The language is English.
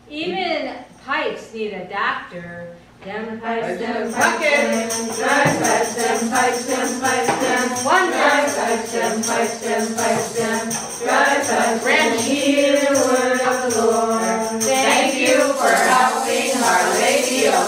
Even pipes need a doctor. Dem pipes, dem buckets. Dry pipes, dem pipes, dem pipes, dem. One dry pipes, dem pipes, dem pipes, dem. Dry pipes, and hear the word of the Lord. Thank you for helping Our Lady of